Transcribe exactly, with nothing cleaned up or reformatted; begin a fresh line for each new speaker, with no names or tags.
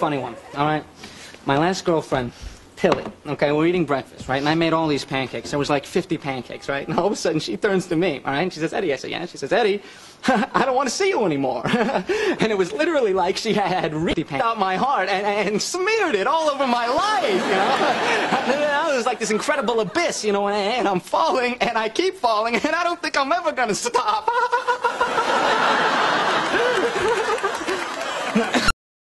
funny one, all right? My last girlfriend, Tilly, okay, we're eating breakfast, right? And I made all these pancakes. There was like fifty pancakes, right? And all of a sudden, she turns to me, all right? And she says, Eddie. I said, yeah. She says, Eddie, I don't want to see you anymore. And it was literally like she had ripped out my heart and, and smeared it all over my life, you know? It was like this incredible abyss, you know, and, and I'm falling, and I keep falling, and I don't think I'm ever going to stop.